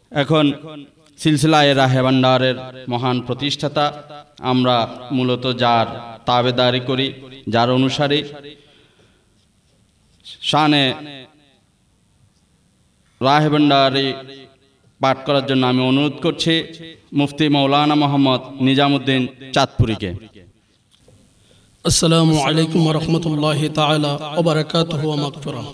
এখন সিলসিলায়ে রাহে ভান্ডারের মহান প্রতিষ্ঠাতা আমরা মূলত যার তাবেদারি করি, যার অনুসারী, শানে রাহে ভান্ডারি পাঠ করার জন্য আমি অনুরোধ করছি মুফতি মৌলানা মোহাম্মদ নিজামুদ্দিন চাঁদপুরীকে। আসসালামু আলাইকুম ওয়া রাহমাতুল্লাহি তাআলা ওয়া বারাকাতুহু ওয়া মাগফিরাহ।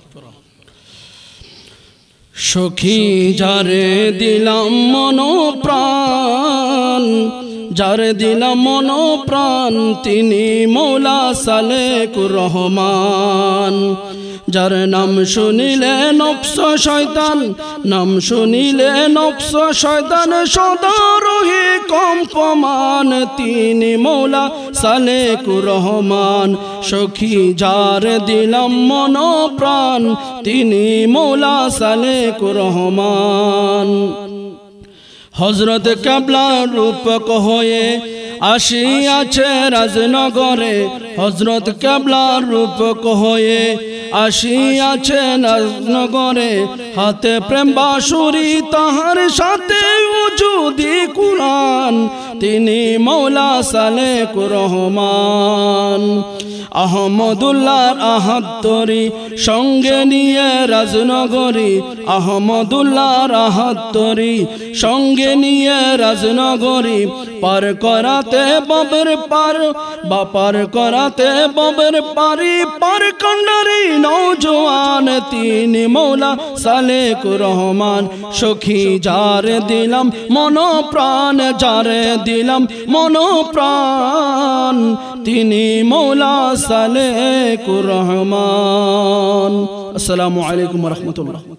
সখী যারে দিলাম মন প্রাণ, যারে দিলাম মন প্রাণ, তিনি মৌলা সালেকুর রহমান। যার নাম শুনিলে নফস শয়তান, নাম শুনিলে নফস শয়তান সদা রহে কম্পমান, তিনি মৌলা সালেকুর রহমান। সখী যার দিলাম মন প্রাণ, তিনি মৌলা সালেকুর রহমান। হযরত কেবলার রূপক হয়ে আসিয়াছে রাজনগরে, হযরত কেবলার রূপক হয়ে আসিয়াছে রাজনগরে। হাতে প্রেম বাঁশুরি তাহার সাথে উজুদি কুরআন, তিনি মৌলা সালেকুর রহমান। আহমদুল্লাহর আহাত্তরি সঙ্গে নিয়ে রাজনগরী, আহমদুল্লাহর আহাত্তরি সঙ্গে নিয়ে রাজনগরী। পার করাতে বাবের পার, বাপার করাতে বাবের পারি, পার কন্ডারি নওজোয়ান, তিনি মৌলা সালেকুর রহমান। সখী যারে দিলাম মন প্রাণ, যারে দিলাম মন প্রাণ, তিনি মৌলা সালেকুর রহমান। আসসালামু আলাইকুম ওয়া রাহমাতুল্লাহ।